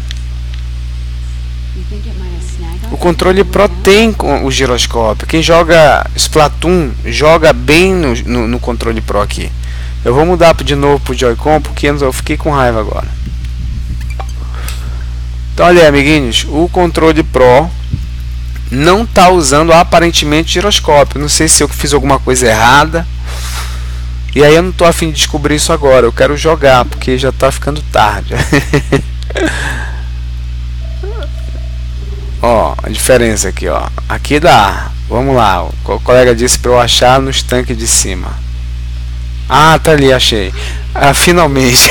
O controle Pro tem o giroscópio. Quem joga Splatoon joga bem no controle Pro aqui. Eu vou mudar de novo pro Joy-Con porque eu fiquei com raiva agora. Então olha aí, amiguinhos, o controle Pro não tá usando aparentemente giroscópio. Não sei se eu fiz alguma coisa errada. E aí eu não tô a fim de descobrir isso agora. Eu quero jogar porque já tá ficando tarde. Ó, a diferença aqui, ó. Aqui dá. Vamos lá. O colega disse para eu achar nos tanques de cima. Ah, tá ali, achei. Ah, finalmente.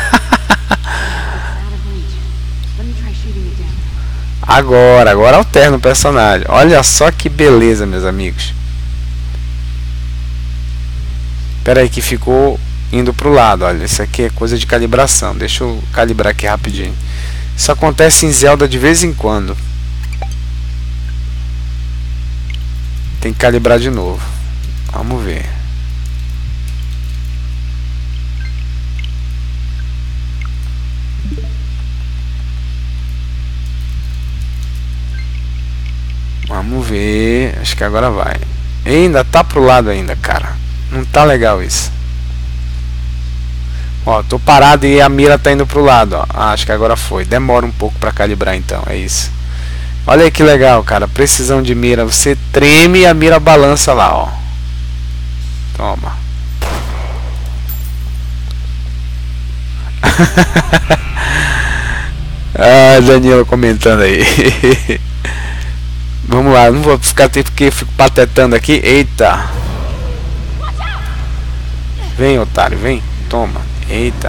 Agora alterna o personagem. Olha só que beleza, meus amigos. Espera aí que ficou indo pro lado. Olha, isso aqui é coisa de calibração. Deixa eu calibrar aqui rapidinho. Isso acontece em Zelda de vez em quando. Tem que calibrar de novo. Vamos ver. Vamos ver. Acho que agora vai. Ainda tá pro lado ainda, cara. Não tá legal isso. Ó, tô parado e a mira tá indo pro lado, ó. Ah, acho que agora foi. Demora um pouco pra calibrar então, é isso. Olha aí que legal, cara. Precisão de mira. Você treme e a mira balança lá, ó. Toma. Ah, Danilo comentando aí. Vamos lá, não vou ficar tempo porque fico patetando aqui. Eita. Vem, otário, vem. Toma. Eita.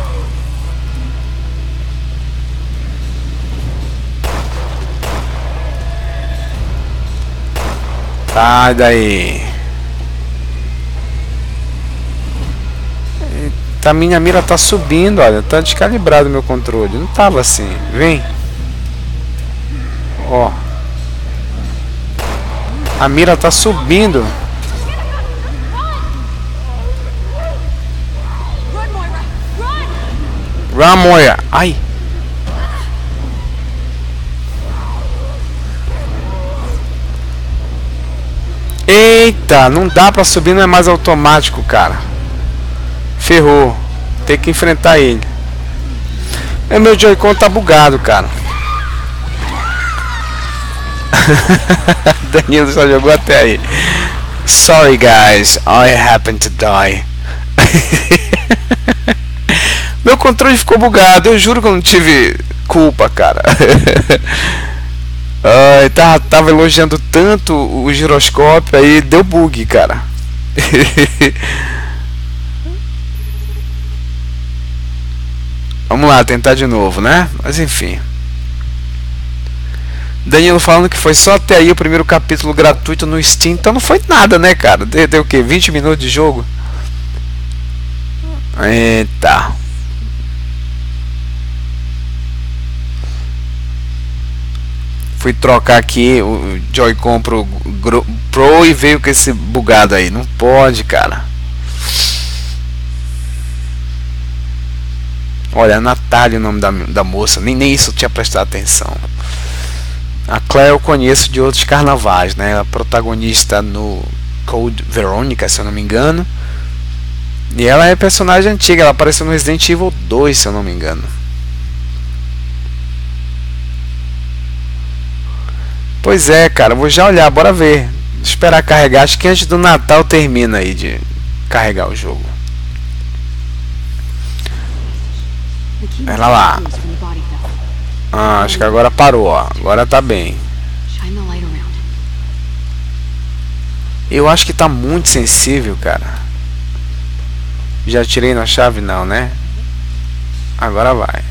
Sai daí. Eita, minha mira tá subindo, olha. Tá descalibrado meu controle. Não tava assim. Vem. Ó. A mira tá subindo. Run, Moira. Ai. Eita, não dá pra subir, não é mais automático, cara. Ferrou. Tem que enfrentar ele. Meu Joy-Con tá bugado, cara. Danilo só jogou até aí. Sorry guys, I happened to die. Meu controle ficou bugado, eu juro que eu não tive culpa, cara. Ai, tava elogiando tanto o giroscópio, aí deu bug, cara. Vamos lá, tentar de novo, né? Mas enfim. Danilo falando que foi só até aí o primeiro capítulo gratuito no Steam. Então não foi nada, né, cara? Deu o que? 20 minutos de jogo? Eita. Fui trocar aqui o Joy-Con pro Pro e veio com esse bugado aí. Não pode, cara. Olha, Natália é o nome da moça. Nem isso eu tinha prestado atenção. A Claire eu conheço de outros carnavais, né? A protagonista no Code Veronica, se eu não me engano. E ela é personagem antiga, ela apareceu no Resident Evil 2, se eu não me engano. Pois é, cara, vou já olhar, bora ver. Esperar carregar, acho que antes do Natal termina aí de carregar o jogo. Olha lá. Ah, acho que agora parou, ó. Agora tá bem. Eu acho que tá muito sensível, cara. Já tirei na chave? Não, né? Agora vai.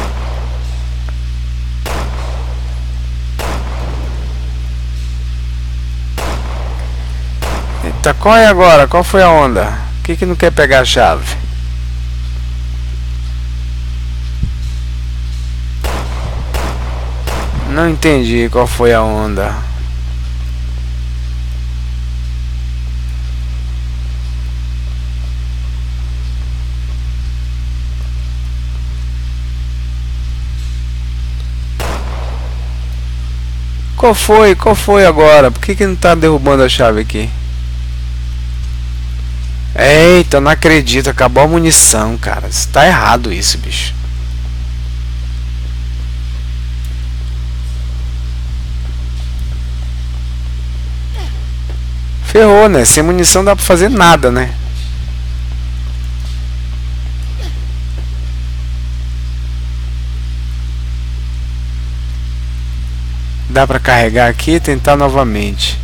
Eita, qual é agora? Qual foi a onda? Por que não quer pegar a chave? Não entendi qual foi a onda. Qual foi? Qual foi agora? Por que não tá derrubando a chave aqui? Eita, não acredito. Acabou a munição, cara. Tá errado isso, bicho. Ferrou, né? Sem munição não dá pra fazer nada, né? Dá pra carregar aqui e tentar novamente.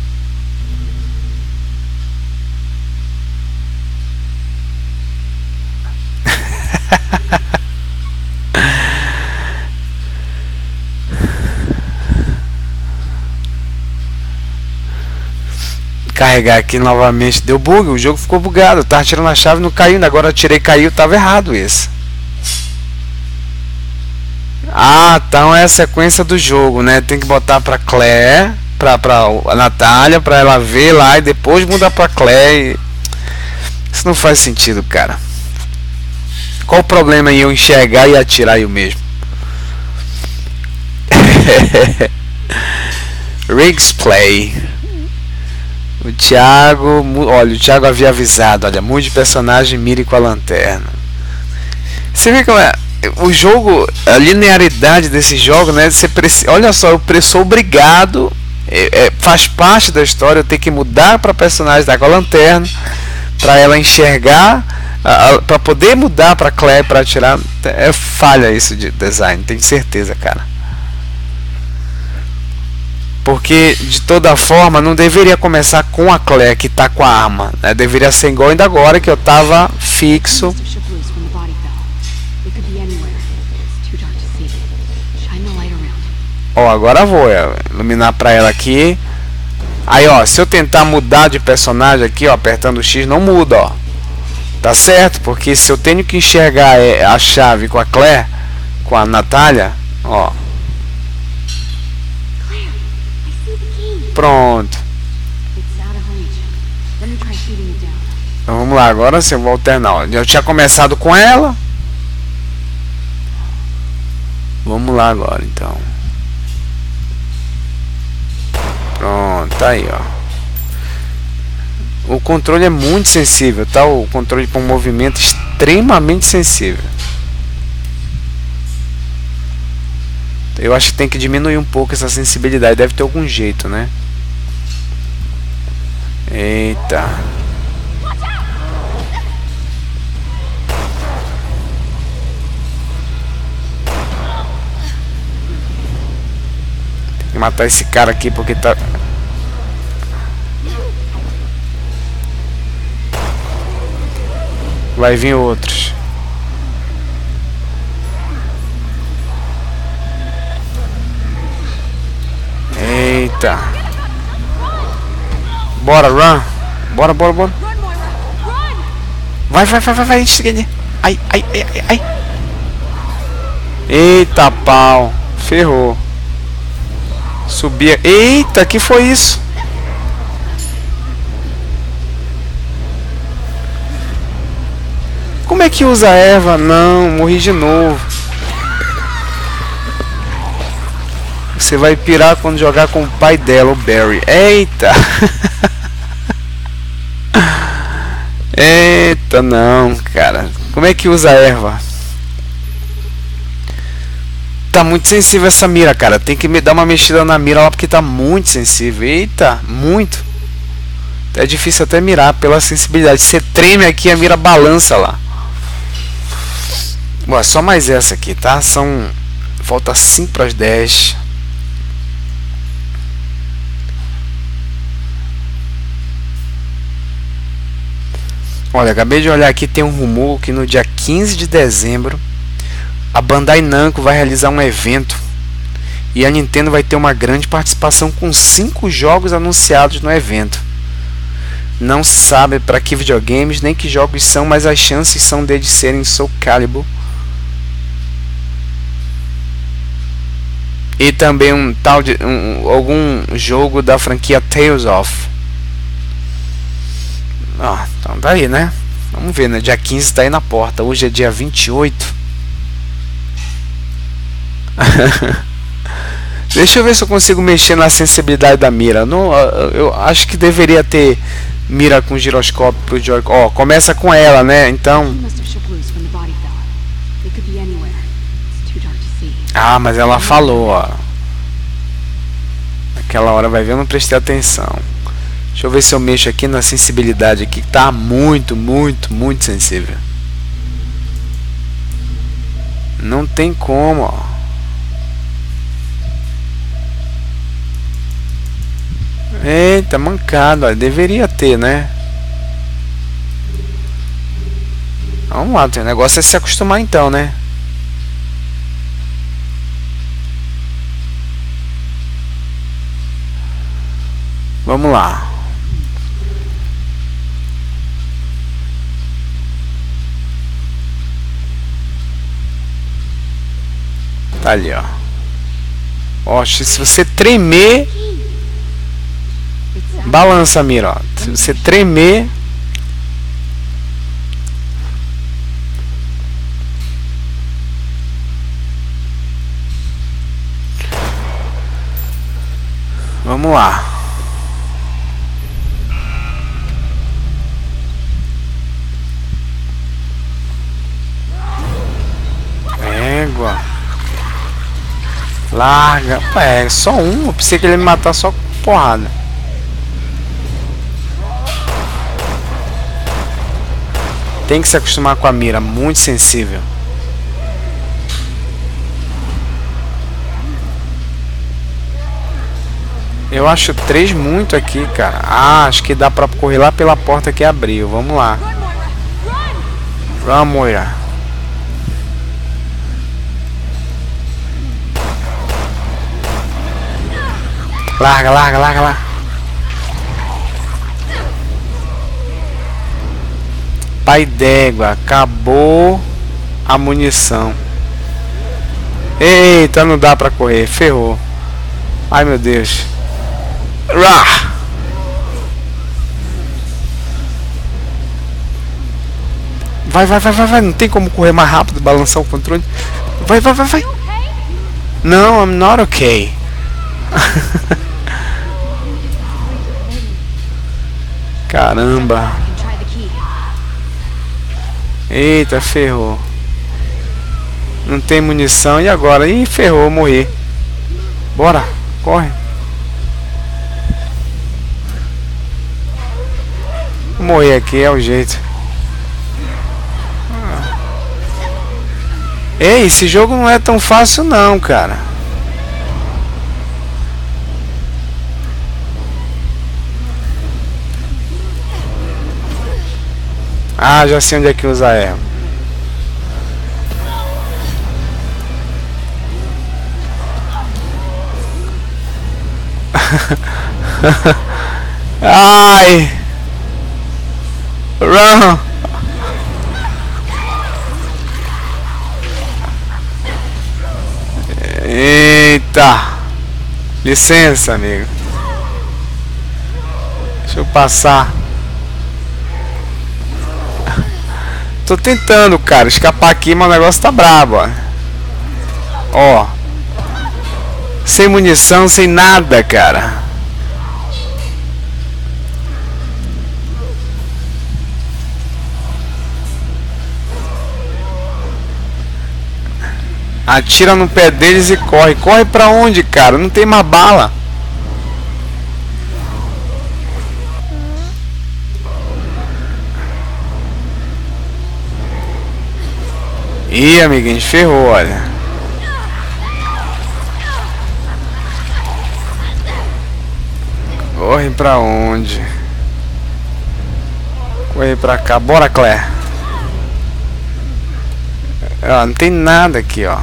Carregar aqui novamente, deu bug, o jogo ficou bugado, eu tava tirando a chave, não caiu, agora eu tirei, caiu, tava errado esse. Ah, então é a sequência do jogo, né? Tem que botar pra Claire, pra a Natália, pra ela ver lá e depois mudar pra Claire. Isso não faz sentido, cara. Qual o problema em eu enxergar e atirar eu mesmo? Riggs Play. O Thiago, olha, o Thiago havia avisado, olha, mude de personagem, mire com a lanterna. Você vê como é o jogo, a linearidade desse jogo, né? Olha só, eu sou obrigado, faz parte da história, eu tenho que mudar para personagem da com a lanterna, para ela enxergar, para poder mudar para Claire para atirar. É falha isso de design, tenho certeza, cara. Porque de toda forma não deveria começar com a Claire que tá com a arma, né? Deveria ser igual ainda agora que eu tava fixo. Ó, agora vou iluminar pra ela aqui. Aí ó, se eu tentar mudar de personagem aqui, ó, apertando o X, não muda, ó. Tá certo? Porque se eu tenho que enxergar a chave com a Claire, com a Natália, ó. Pronto. Então vamos lá, agora sim eu vou alternar. Ó. Eu tinha começado com ela. Vamos lá agora então. Pronto, tá aí, ó. O controle é muito sensível, tá? O controle para um movimento extremamente sensível. Eu acho que tem que diminuir um pouco essa sensibilidade. Deve ter algum jeito, né? Eita. Tem que matar esse cara aqui porque tá... Vai vir outros. Eita. Bora, run. Bora. Vai. Ai. Eita, pau. Ferrou. Subia. Eita, que foi isso? Como é que usa a erva? Não, morri de novo. Você vai pirar quando jogar com o pai dela, o Barry. Eita! Eita, não, cara. Como é que usa a erva? Tá muito sensível essa mira, cara. Tem que me dar uma mexida na mira lá porque tá muito sensível. Eita, muito. É difícil até mirar pela sensibilidade. Você treme aqui, a mira balança lá. Bom, só mais essa aqui, tá? Falta 5 para as 10. Olha, acabei de olhar aqui, tem um rumor que no dia 15 de dezembro a Bandai Namco vai realizar um evento e a Nintendo vai ter uma grande participação com 5 jogos anunciados no evento. Não se sabe para que videogames nem que jogos são, mas as chances são de serem Soul Calibur e também algum jogo da franquia Tales of. Então daí, né? Vamos ver, né? Dia 15 tá aí na porta. Hoje é dia 28. Deixa eu ver se eu consigo mexer na sensibilidade da mira. Eu acho que deveria ter mira com giroscópio pro Joy. Ó, começa com ela, né? Então. Ah, mas ela falou, ó. Naquela hora vai ver, eu não prestei atenção. Deixa eu ver se eu mexo aqui na sensibilidade aqui, que tá muito sensível. Não tem como, ó. Eita, mancado, ó. Deveria ter, né? Vamos lá, o negócio é se acostumar então, né? Vamos lá. Tá ali, ó. Ó, se você tremer, balança a mira, ó. Se você tremer, vamos lá. Égua. Larga. É só um. Eu pensei que ele ia me matar só com porrada. Tem que se acostumar com a mira. Muito sensível. Eu acho 3 muito aqui, cara. Ah, acho que dá pra correr lá pela porta que abriu. Vamos lá. Run, Moira. Larga, larga, larga, larga. Pai d'égua, acabou a munição. Eita, não dá pra correr, ferrou. Ai, meu Deus. Rah! Vai, vai, vai, vai, vai. Não tem como correr mais rápido, balançar o controle. Vai, vai, vai, vai. Não, I'm not okay. Caramba. Eita, ferrou. Não tem munição. E agora? Ih, ferrou, morri. Bora, corre. Vou morrer aqui, é o jeito. Ei, esse jogo não é tão fácil não, cara. Ah, já sei onde é que usa ela. Ai! Run! Eita! Licença, amigo. Deixa eu passar. Tô tentando, cara, escapar aqui, mas o negócio tá brabo, ó. Ó. Sem munição, sem nada, cara. Atira no pé deles e corre. Corre pra onde, cara? Não tem mais bala. Ih, amiguinho, ferrou, olha. Corre pra onde? Corre pra cá. Bora, Claire. Ó, não tem nada aqui, ó.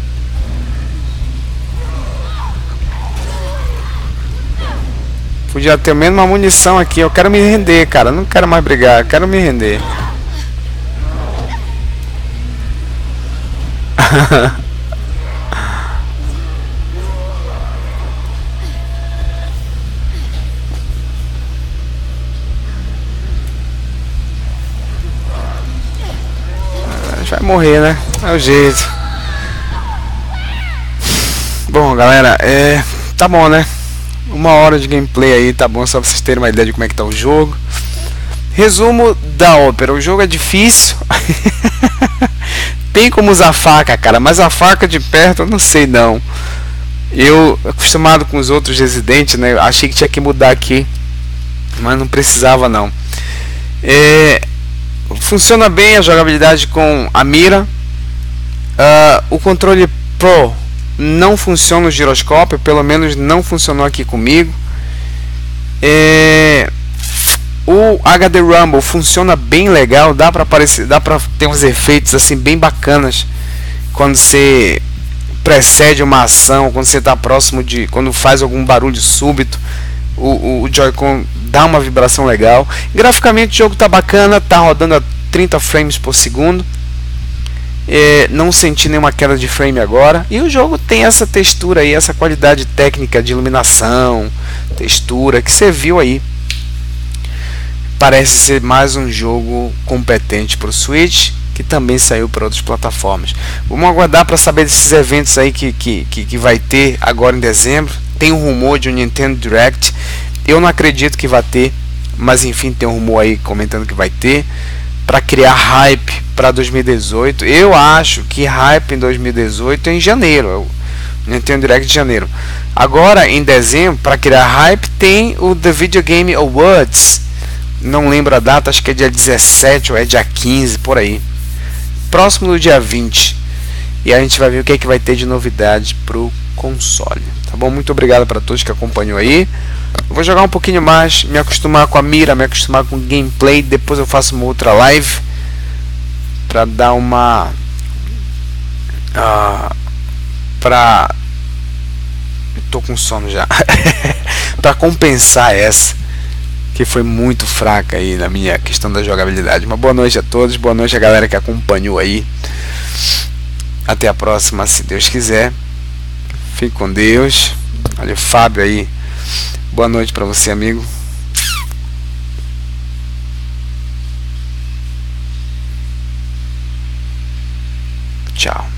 Podia ter menos uma munição aqui. Eu quero me render, cara. Eu não quero mais brigar. Eu quero me render. A gente vai morrer, né? É o jeito. Bom, galera, tá bom, né? 1 hora de gameplay aí, tá bom? Só pra vocês terem uma ideia de como é que tá o jogo. Resumo da ópera. O jogo é difícil. Tem como usar faca, cara, mas a faca de perto eu não sei não. Eu, acostumado com os outros Resident, né, achei que tinha que mudar aqui mas não precisava não. Funciona bem a jogabilidade com a mira. O controle Pro não funciona no giroscópio, pelo menos não funcionou aqui comigo. O HD Rumble funciona bem legal, dá para ter uns efeitos assim bem bacanas quando você precede uma ação, quando você está próximo de, quando faz algum barulho súbito, o Joy-Con dá uma vibração legal. Graficamente o jogo tá bacana, tá rodando a 30 frames por segundo. Não senti nenhuma queda de frame agora, e o jogo tem essa textura aí, essa qualidade técnica de iluminação, textura que você viu aí. Parece ser mais um jogo competente para o Switch, que também saiu para outras plataformas. Vamos aguardar para saber desses eventos aí que vai ter agora em dezembro. Tem um rumor de um Nintendo Direct, eu não acredito que vai ter, mas enfim, tem um rumor aí comentando que vai ter, para criar hype para 2018. Eu acho que hype em 2018 é em janeiro, é o Nintendo Direct de janeiro. Agora em dezembro, para criar hype, tem o The Video Game Awards. Não lembro a data, acho que é dia 17 ou é dia 15, por aí. Próximo do dia 20. E a gente vai ver o que é que vai ter de novidade pro console. Tá bom? Muito obrigado para todos que acompanham aí. Eu vou jogar um pouquinho mais, me acostumar com a mira, me acostumar com o gameplay. Depois eu faço uma outra live para dar uma... Eu tô com sono já. Para compensar essa, que foi muito fraca aí na minha questão da jogabilidade. Uma boa noite a todos, boa noite a galera que acompanhou aí. Até a próxima, se Deus quiser. Fique com Deus. Olha o Fábio aí. Boa noite para você, amigo. Tchau.